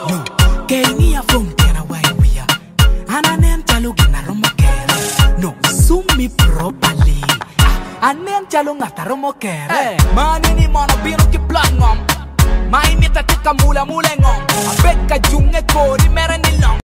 No, Kenya from Kera Waiwia. Ananen chalo gina romo kere. No, sumi properly. Anen chalo ngata romo kere. Mani ni mono bino ki plangom. Mai mita tika mula mula ngom. Abeka junge kori mere ni long.